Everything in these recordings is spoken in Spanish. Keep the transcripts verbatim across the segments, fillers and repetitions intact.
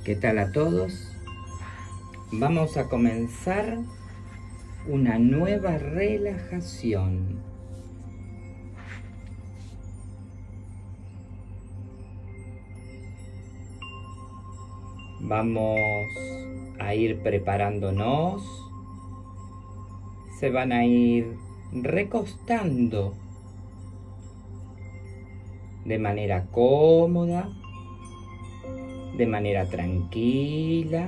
¿Qué tal a todos? Vamos a comenzar una nueva relajación. Vamos a ir preparándonos. Se van a ir recostando de manera cómoda, de manera tranquila,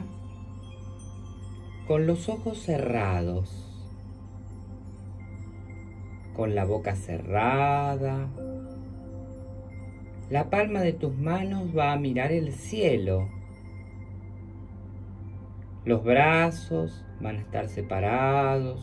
con los ojos cerrados, con la boca cerrada. La palma de tus manos va a mirar el cielo. Los brazos van a estar separados.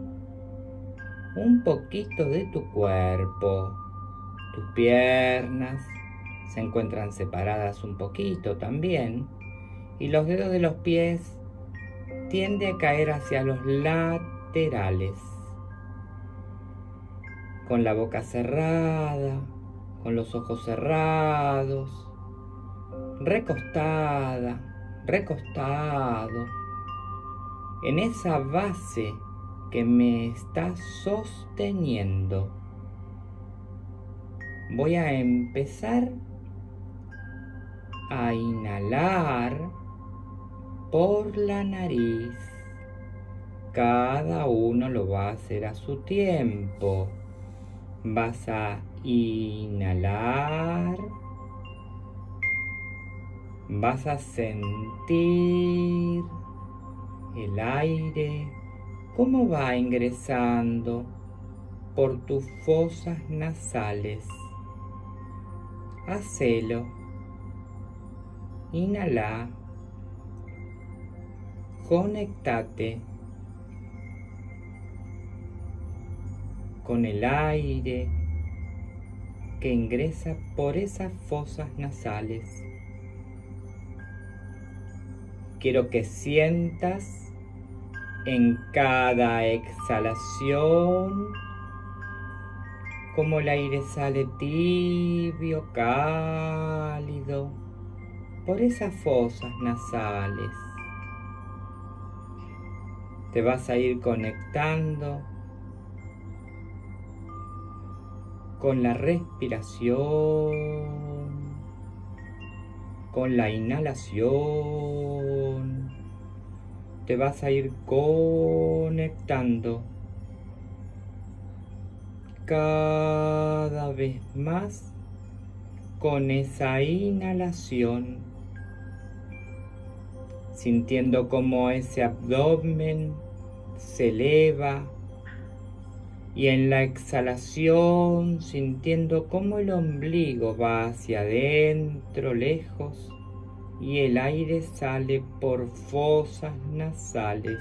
Un poquito de tu cuerpo. Tus piernas se encuentran separadas un poquito también. Y los dedos de los pies tienden a caer hacia los laterales. Con la boca cerrada, con los ojos cerrados, recostada, recostado, en esa base que me está sosteniendo. Voy a empezar a inhalar por la nariz. Cada uno lo va a hacer a su tiempo. Vas a inhalar. Vas a sentir el aire, cómo va ingresando por tus fosas nasales. Hacelo. Inhala. Conectate con el aire que ingresa por esas fosas nasales. Quiero que sientas en cada exhalación como el aire sale tibio, cálido, por esas fosas nasales. Te vas a ir conectando con la respiración, con la inhalación. Te vas a ir conectando cada vez más con esa inhalación, sintiendo cómo ese abdomen se eleva, y en la exhalación sintiendo cómo el ombligo va hacia adentro, lejos, y el aire sale por fosas nasales.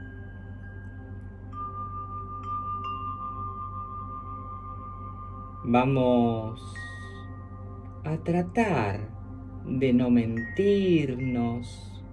Vamos a tratar de no mentirnos.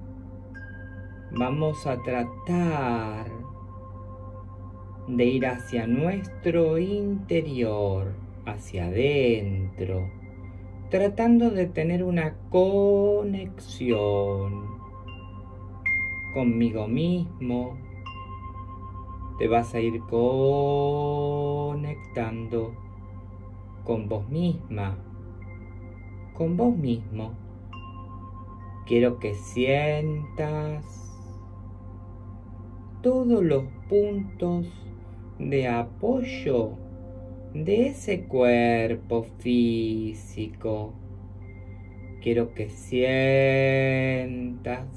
Vamos a tratar de ir hacia nuestro interior, hacia adentro, tratando de tener una conexión conmigo mismo. Te vas a ir conectando con vos misma, con vos mismo. Quiero que sientas todos los puntos de apoyo de ese cuerpo físico. Quiero que sientas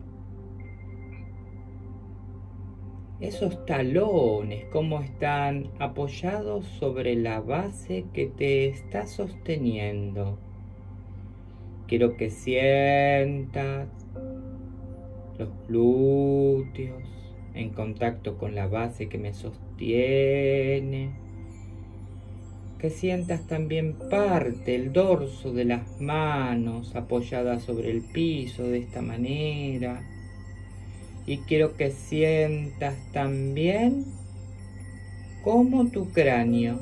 esos talones, cómo están apoyados sobre la base que te está sosteniendo. Quiero que sientas los glúteos en contacto con la base que me sostiene. Que sientas también parte, el dorso de las manos apoyadas sobre el piso de esta manera. Y quiero que sientas también cómo tu cráneo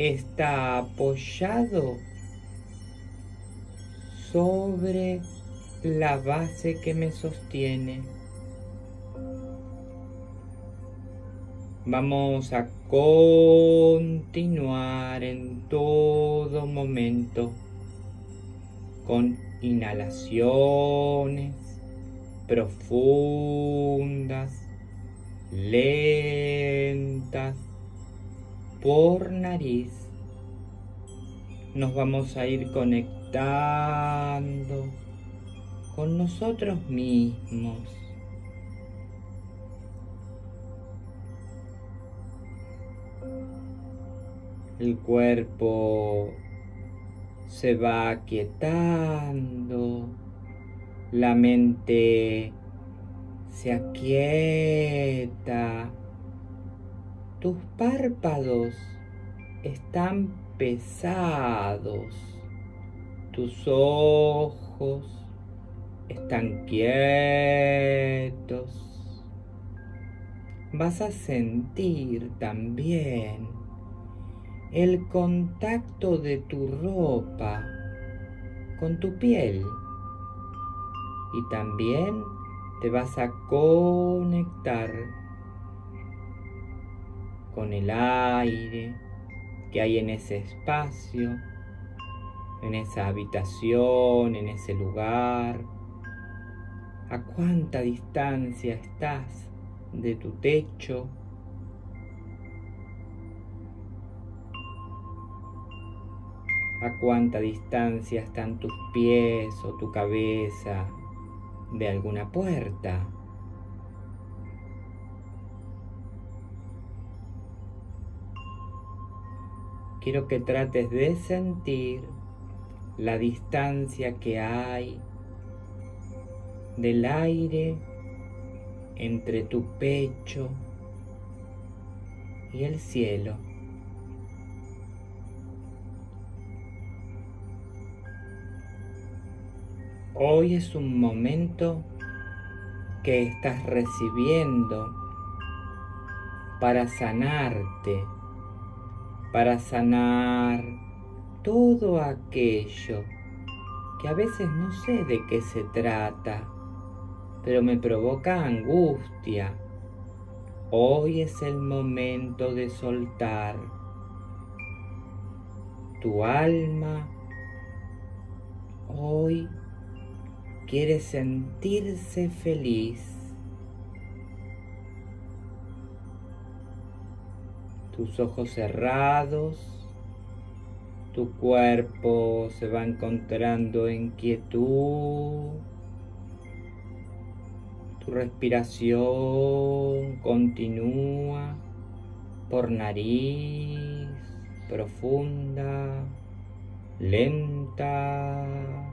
está apoyado sobre la base que me sostiene. Vamos a continuar en todo momento con inhalaciones profundas, lentas, por nariz. Nos vamos a ir conectando con nosotros mismos. El cuerpo se va aquietando, la mente se aquieta, tus párpados están pesados, tus ojos están quietos. Vas a sentir también el contacto de tu ropa con tu piel y también te vas a conectar con el aire que hay en ese espacio, en esa habitación, en ese lugar. ¿A cuánta distancia estás de tu techo? ¿A cuánta distancia están tus pies o tu cabeza de alguna puerta? Quiero que trates de sentir la distancia que hay del aire entre tu pecho y el cielo. Hoy es un momento que estás recibiendo para sanarte, para sanar todo aquello que a veces no sé de qué se trata, pero me provoca angustia. Hoy es el momento de soltar. Tu alma hoy quiere sentirse feliz. Tus ojos cerrados, tu cuerpo se va encontrando en quietud, tu respiración continúa por nariz, profunda, lenta.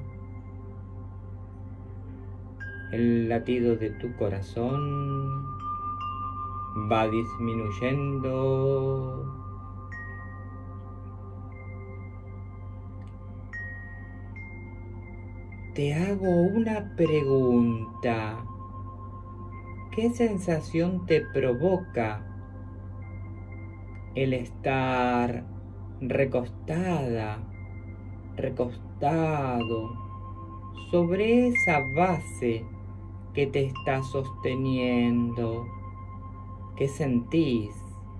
El latido de tu corazón va disminuyendo. Te hago una pregunta. ¿Qué sensación te provoca el estar recostada, recostado sobre esa base que te está sosteniendo? ¿Qué sentís?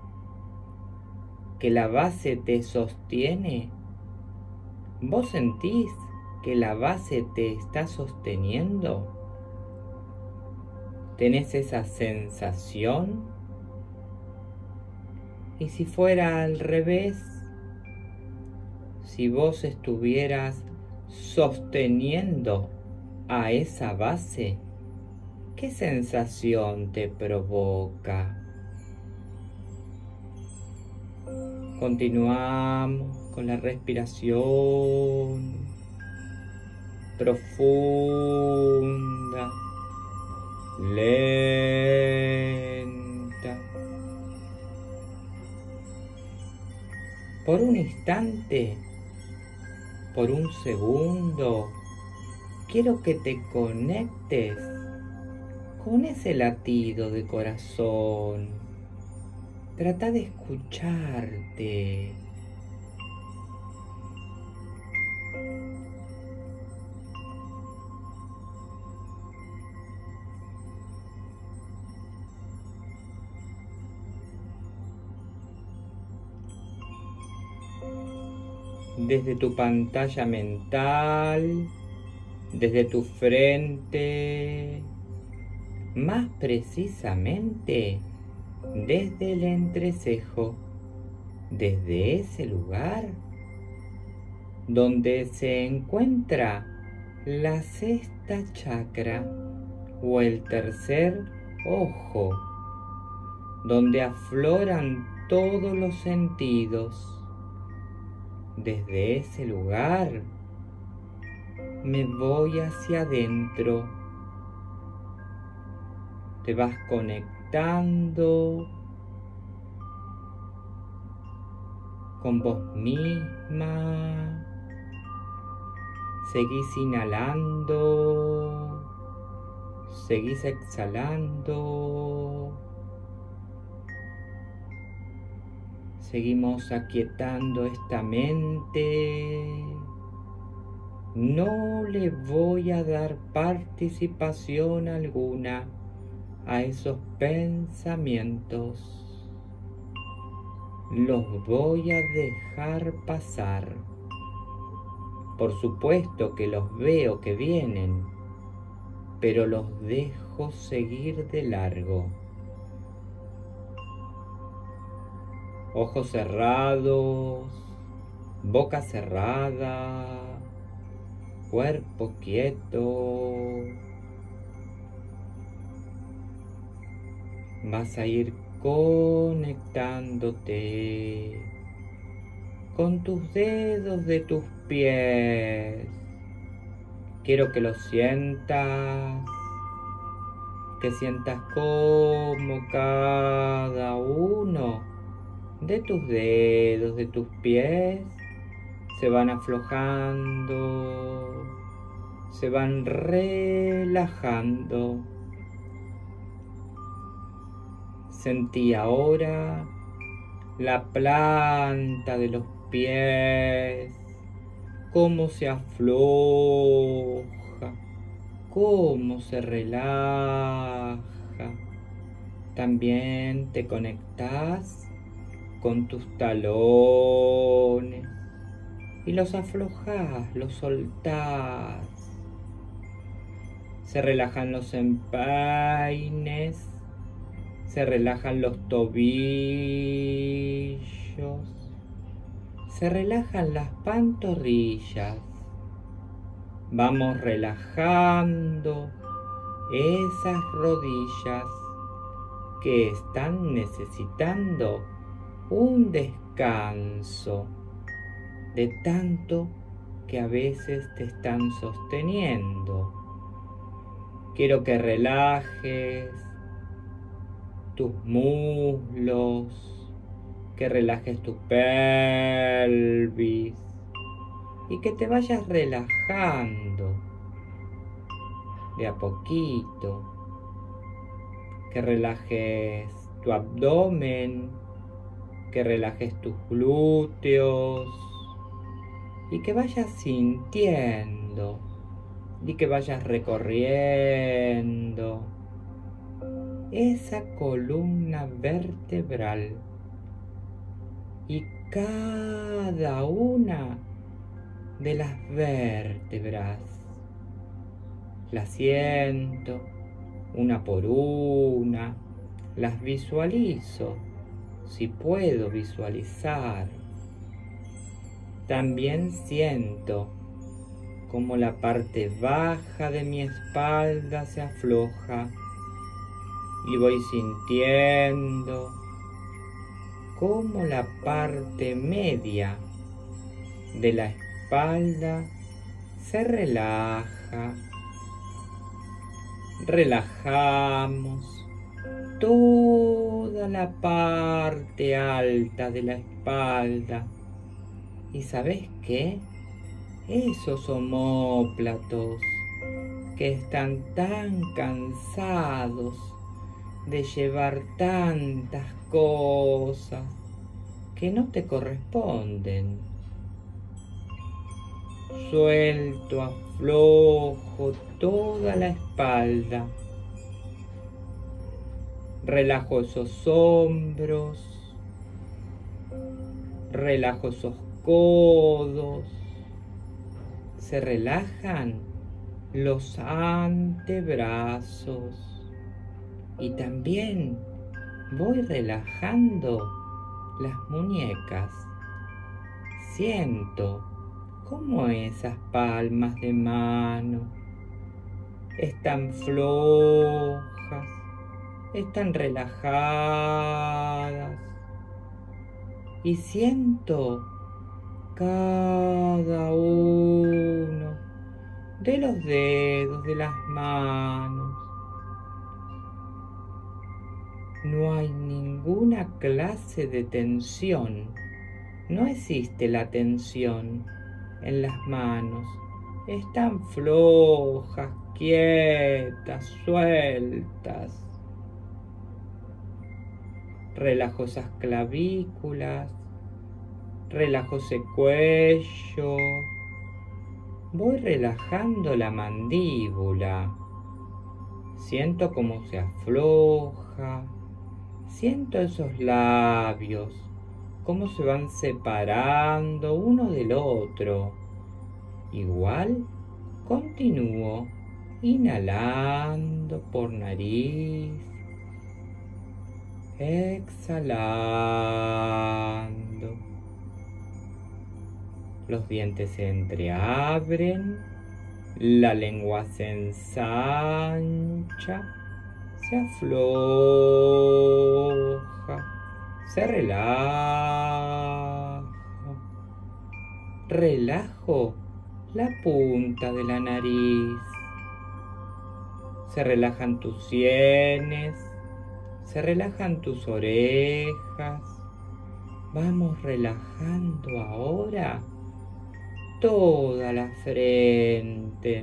¿Que la base te sostiene? ¿Vos sentís que la base te está sosteniendo? ¿Tenés esa sensación? ¿Y si fuera al revés? Si vos estuvieras sosteniendo a esa base, ¿qué sensación te provoca? Continuamos con la respiración profunda, lenta. Por un instante, por un segundo, quiero que te conectes con ese latido de corazón. Trata de escucharte. desde tu pantalla mental, desde tu frente, más precisamente desde el entrecejo, desde ese lugar donde se encuentra la sexta chakra o el tercer ojo, donde afloran todos los sentidos. Desde ese lugar me voy hacia adentro. Te vas conectando con vos misma. Seguís inhalando, seguís exhalando. Seguimos aquietando esta mente. No le voy a dar participación alguna a esos pensamientos. Los voy a dejar pasar. Por supuesto que los veo que vienen, pero los dejo seguir de largo. Ojos cerrados, boca cerrada, cuerpo quieto. Vas a ir conectándote con tus dedos de tus pies. Quiero que lo sientas, que sientas cómo cada uno de tus dedos de tus pies se van aflojando, se van relajando. Sentí ahora la planta de los pies, cómo se afloja, cómo se relaja. También te conectas con tus talones y los aflojas, los soltás. Se relajan los empeines, se relajan los tobillos, se relajan las pantorrillas. Vamos relajando esas rodillas que están necesitando un descanso de tanto que a veces te están sosteniendo. Quiero que relajes tus muslos, que relajes tu pelvis y que te vayas relajando de a poquito, que relajes tu abdomen, que relajes tus glúteos y que vayas sintiendo y que vayas recorriendo esa columna vertebral y cada una de las vértebras. Las siento una por una, las visualizo, si puedo visualizar. También siento como la parte baja de mi espalda se afloja y voy sintiendo como la parte media de la espalda se relaja. Relajamos toda la parte alta de la espalda. ¿Y sabes qué? Esos omóplatos que están tan cansados de llevar tantas cosas que no te corresponden. Suelto, aflojo toda la espalda. Relajo esos hombros. Relajo esos codos. Se relajan los antebrazos. Y también voy relajando las muñecas. Siento cómo esas palmas de mano están flojas, están relajadas. Y siento cada uno de los dedos de las manos. No hay ninguna clase de tensión. No existe la tensión en las manos. Están flojas, quietas, sueltas. Relajo esas clavículas. Relajo ese cuello. Voy relajando la mandíbula. Siento cómo se afloja. Siento esos labios, cómo se van separando uno del otro. Igual continúo inhalando por nariz, exhalando. Los dientes se entreabren, la lengua se ensancha, se afloja, se relaja. Relajo la punta de la nariz. Se relajan tus sienes, se relajan tus orejas. Vamos relajando ahora toda la frente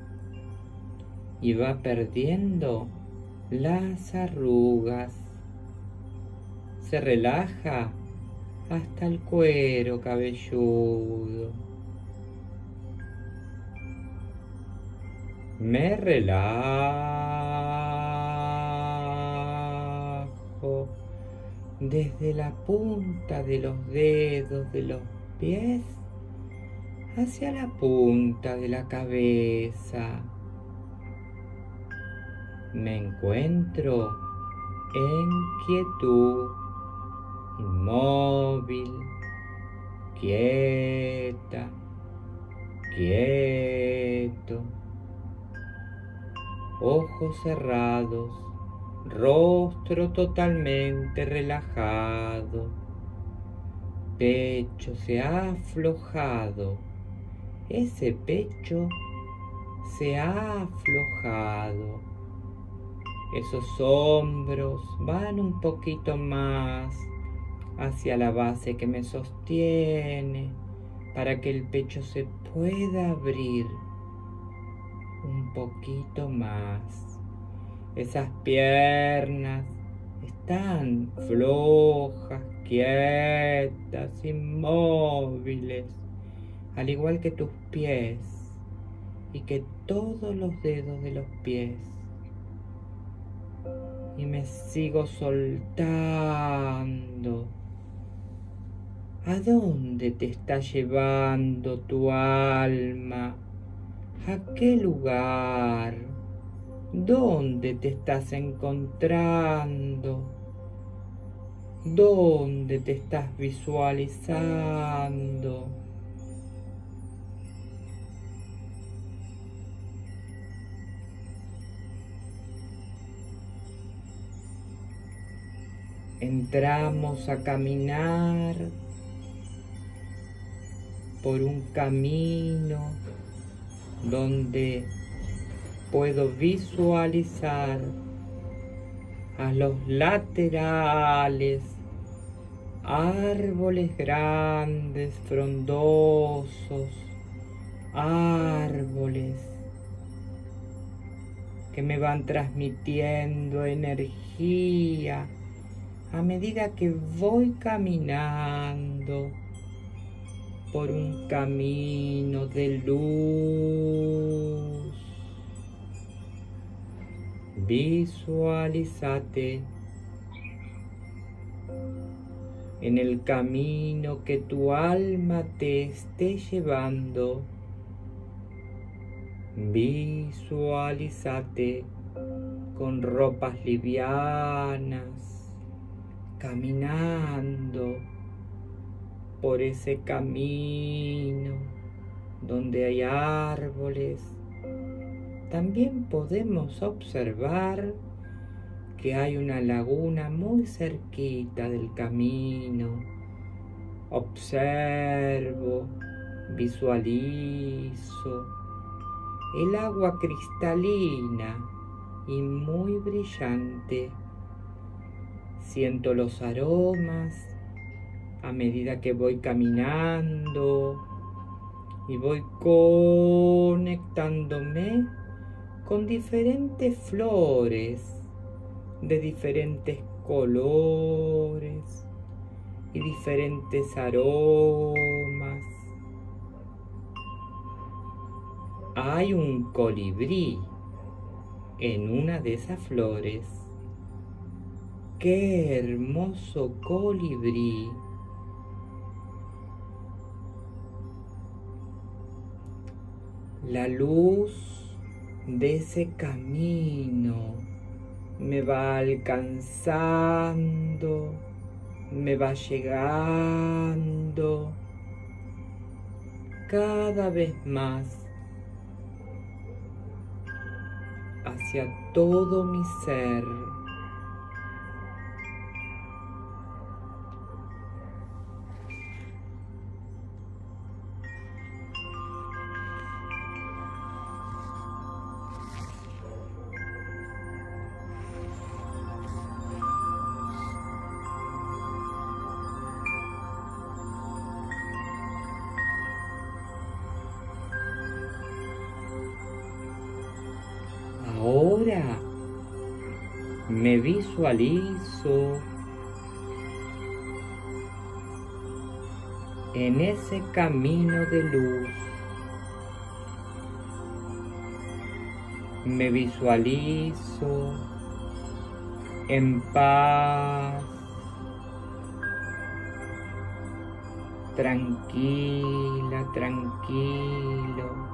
y va perdiendo las arrugas. Se relaja hasta el cuero cabelludo. Me relajo desde la punta de los dedos de los pies hacia la punta de la cabeza. Me encuentro en quietud, inmóvil, quieta, quieto. Ojos cerrados, rostro totalmente relajado. Pecho se ha aflojado. Ese pecho se ha aflojado. Esos hombros van un poquito más hacia la base que me sostiene para que el pecho se pueda abrir un poquito más. Esas piernas están flojas, quietas, inmóviles, al igual que tus pies y que todos los dedos de los pies. Y me sigo soltando. ¿A dónde te está llevando tu alma? ¿A qué lugar? ¿Dónde te estás encontrando? ¿Dónde te estás visualizando? Entramos a caminar por un camino donde puedo visualizar a los laterales árboles grandes, frondosos, árboles que me van transmitiendo energía a medida que voy caminando por un camino de luz. Visualízate en el camino que tu alma te esté llevando. Visualízate con ropas livianas, caminando por ese camino donde hay árboles. También podemos observar que hay una laguna muy cerquita del camino. Observo, visualizo el agua cristalina y muy brillante. Siento los aromas a medida que voy caminando y voy conectándome con diferentes flores de diferentes colores y diferentes aromas. Hay un colibrí en una de esas flores. ¡Qué hermoso colibrí! La luz de ese camino me va alcanzando, me va llegando cada vez más hacia todo mi ser. Ahora me visualizo en ese camino de luz. Me visualizo en paz, tranquila, tranquilo.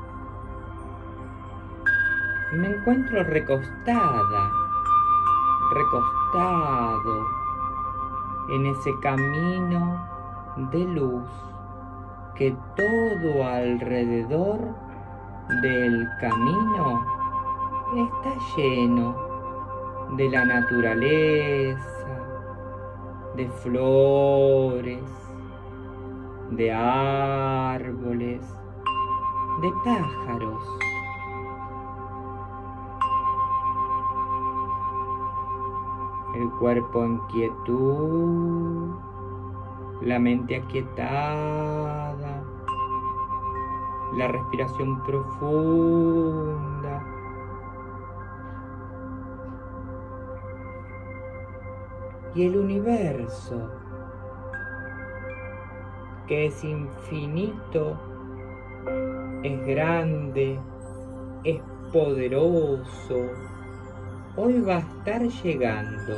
Me encuentro recostada, recostado en ese camino de luz que todo alrededor del camino está lleno de la naturaleza, de flores, de árboles, de pájaros. El cuerpo en quietud, la mente aquietada, la respiración profunda. Y el universo, que es infinito, es grande, es poderoso, hoy va a estar llegando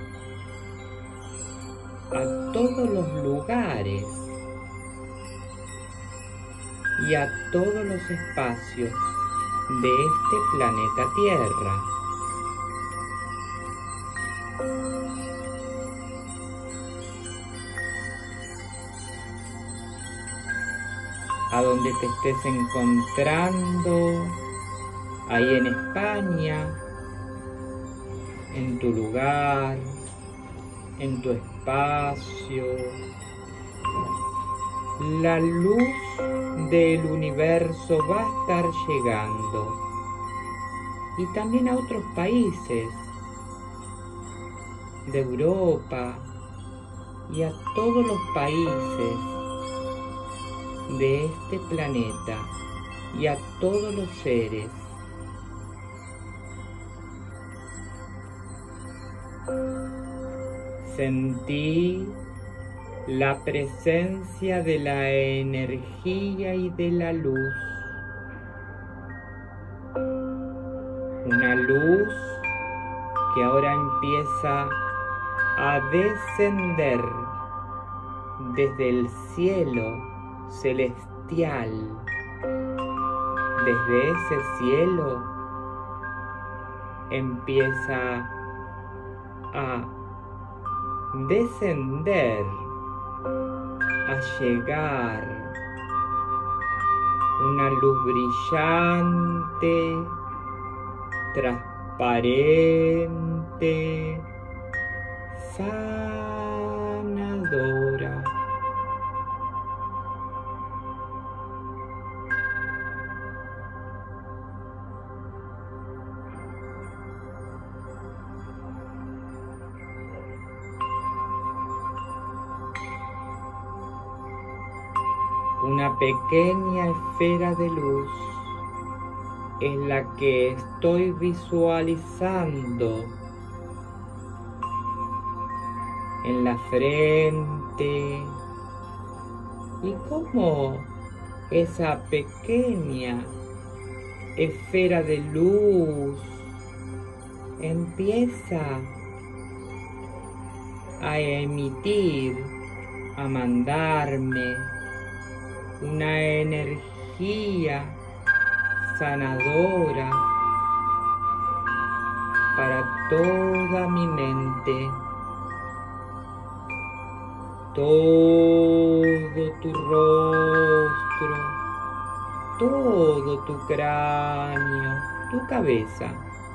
a todos los lugares y a todos los espacios de este planeta Tierra. A donde te estés encontrando, ahí en España, en tu lugar, en tu espacio, la luz del universo va a estar llegando, y también a otros países de Europa y a todos los países de este planeta y a todos los seres. Sentí la presencia de la energía y de la luz. Una luz que ahora empieza a descender desde el cielo celestial. Desde ese cielo empieza a descender, a llegar una luz brillante, transparente, sanadora. Una pequeña esfera de luz es la que estoy visualizando en la frente, y cómo esa pequeña esfera de luz empieza a emitir, a mandarme una energía sanadora para toda mi mente, todo tu rostro, todo tu cráneo, tu cabeza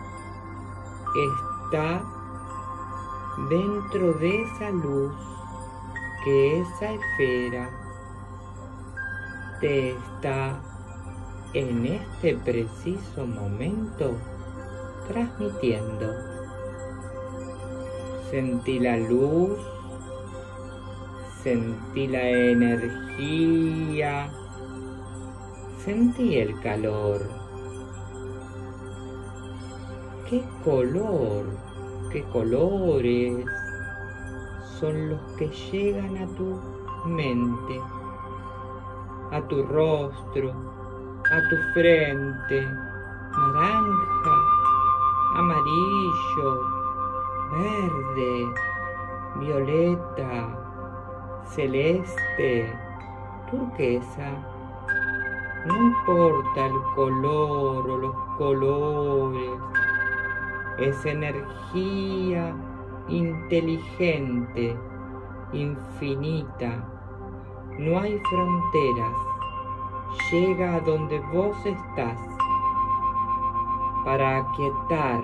está dentro de esa luz que esa esfera te está en este preciso momento transmitiendo. Sentí la luz, sentí la energía, sentí el calor. ¿Qué color, qué colores son los que llegan a tu mente, a tu rostro, a tu frente? Naranja, amarillo, verde, violeta, celeste, turquesa. No importa el color o los colores, es energía inteligente, infinita. No hay fronteras. Llega a donde vos estás para aquietar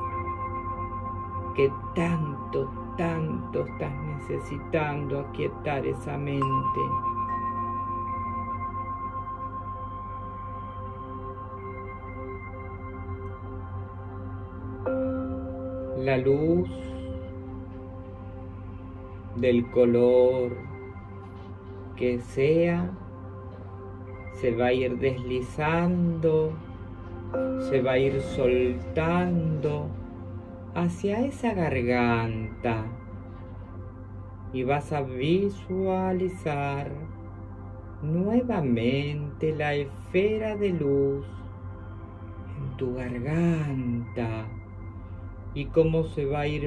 que tanto, tanto estás necesitando aquietar esa mente. La luz del color que sea se va a ir deslizando, se va a ir soltando hacia esa garganta y vas a visualizar nuevamente la esfera de luz en tu garganta y cómo se va a ir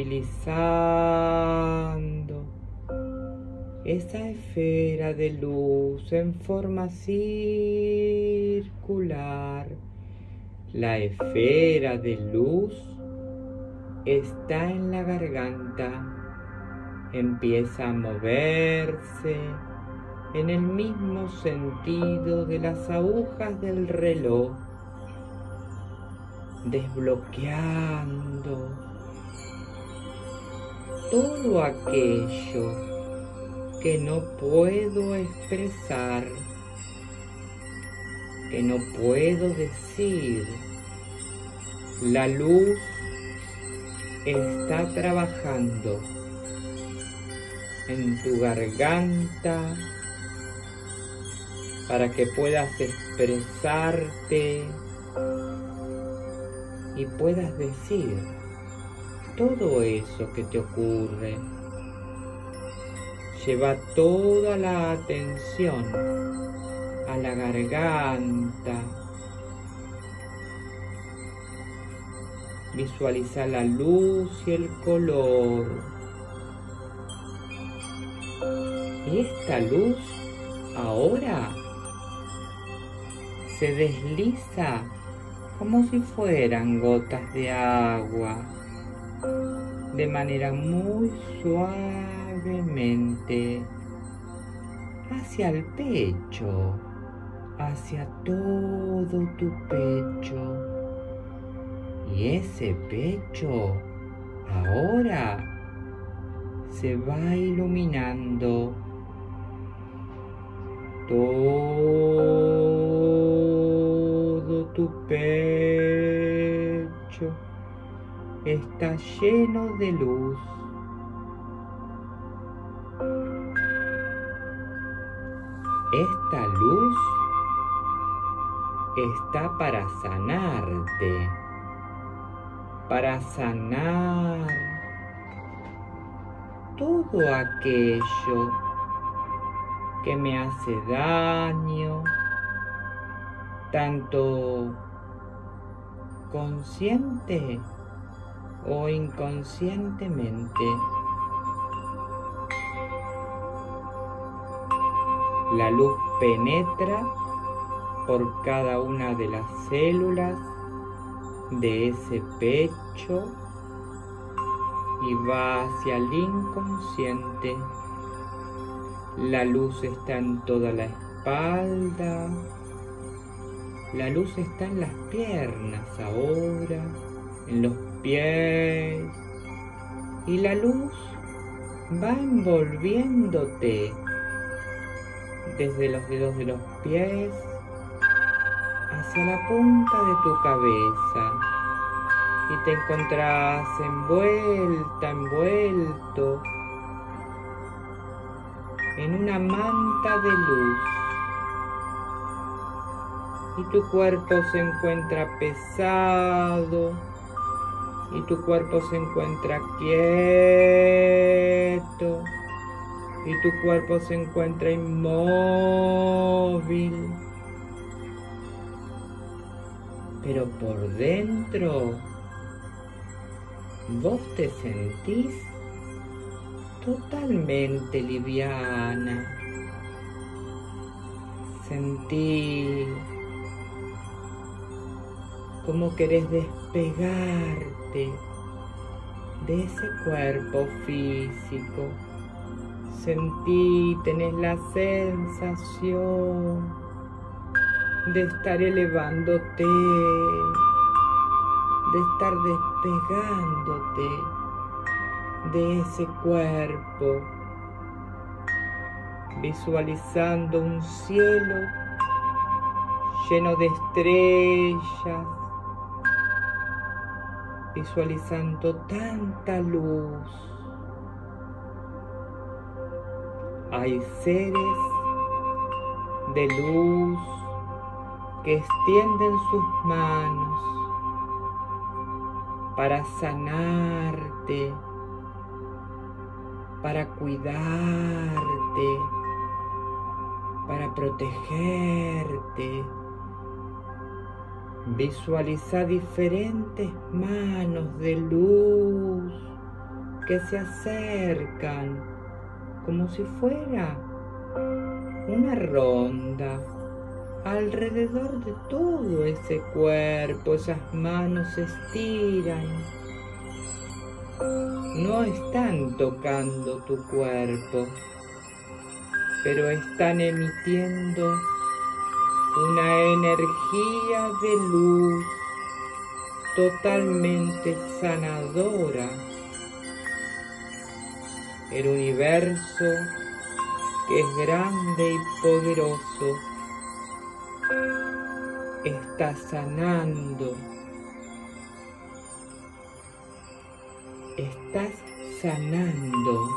movilizando esa esfera de luz en forma circular. La esfera de luz está en la garganta, empieza a moverse en el mismo sentido de las agujas del reloj, desbloqueando todo aquello que no puedo expresar, que no puedo decir. La luz está trabajando en tu garganta para que puedas expresarte y puedas decir todo eso que te ocurre. Lleva toda la atención a la garganta. Visualiza la luz y el color. Y esta luz ahora se desliza como si fueran gotas de agua, de manera muy suavemente, hacia el pecho, hacia todo tu pecho. Y ese pecho ahora se va iluminando. Todo tu pecho está lleno de luz. Esta luz está para sanarte, para sanar todo aquello que me hace daño, tanto consciente o inconscientemente. La luz penetra por cada una de las células de ese pecho y va hacia el inconsciente. La luz está en toda la espalda, la luz está en las piernas ahora, en los pies, y la luz va envolviéndote desde los dedos de los pies hacia la punta de tu cabeza, y te encontrás envuelta, envuelto en una manta de luz, y tu cuerpo se encuentra pesado, y tu cuerpo se encuentra quieto, y tu cuerpo se encuentra inmóvil, pero por dentro vos te sentís totalmente liviana. Sentí como querés despegarte de ese cuerpo físico. Sentí, tenés la sensación de estar elevándote, de estar despegándote de ese cuerpo, visualizando un cielo lleno de estrellas, visualizando tanta luz. Hay seres de luz que extienden sus manos para sanarte, para cuidarte, para protegerte. Visualiza diferentes manos de luz que se acercan como si fuera una ronda alrededor de todo ese cuerpo. Esas manos se estiran, no están tocando tu cuerpo, pero están emitiendo una energía de luz totalmente sanadora. El universo, que es grande y poderoso, está sanando. Estás sanando.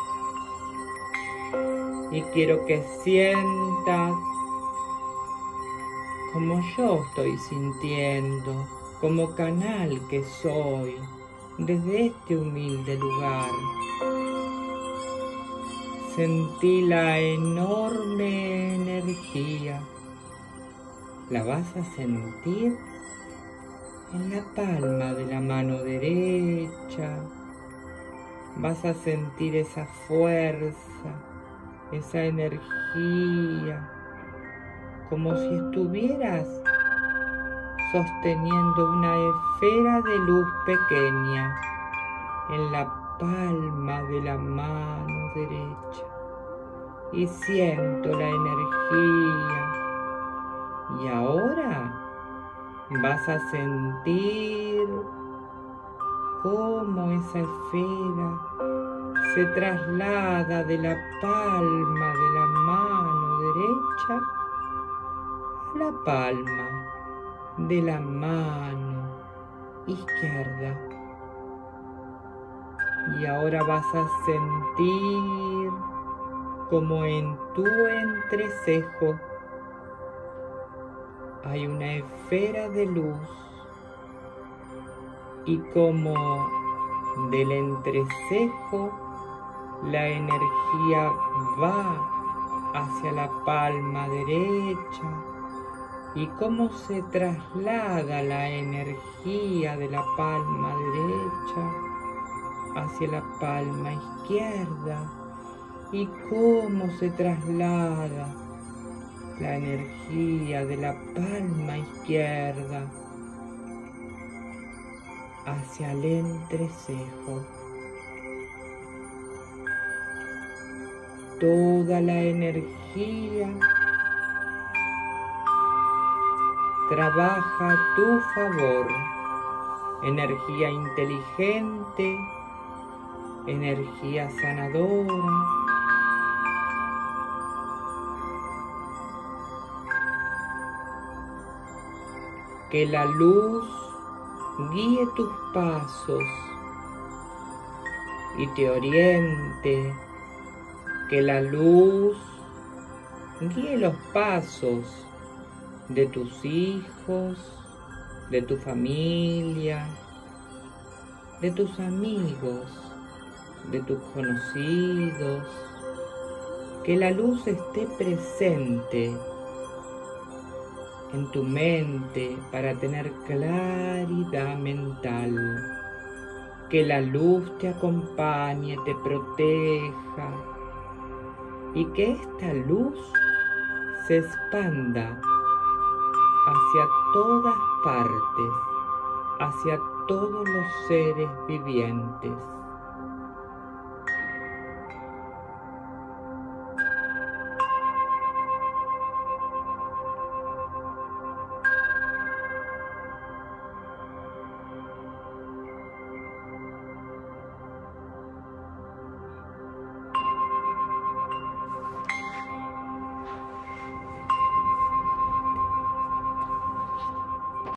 Y quiero que sientas como yo estoy sintiendo, como canal que soy, desde este humilde lugar. Sentí la enorme energía. La vas a sentir en la palma de la mano derecha. Vas a sentir esa fuerza esa energía, como si estuvieras sosteniendo una esfera de luz pequeña en la palma de la mano derecha. Y siento la energía. Y ahora vas a sentir cómo esa esfera se traslada de la palma de la mano derecha a la palma de la mano izquierda. Y ahora vas a sentir como en tu entrecejo hay una esfera de luz y como del entrecejo la energía va hacia la palma derecha y cómo se traslada la energía de la palma derecha hacia la palma izquierda y cómo se traslada la energía de la palma izquierda hacia el entrecejo. Toda la energía trabaja a tu favor, energía inteligente, energía sanadora. Que la luz guíe tus pasos y te oriente. Que la luz guíe los pasos de tus hijos, de tu familia, de tus amigos, de tus conocidos. Que la luz esté presente en tu mente para tener claridad mental. Que la luz te acompañe, te proteja y que esta luz se expanda hacia todas partes, hacia todos los seres vivientes.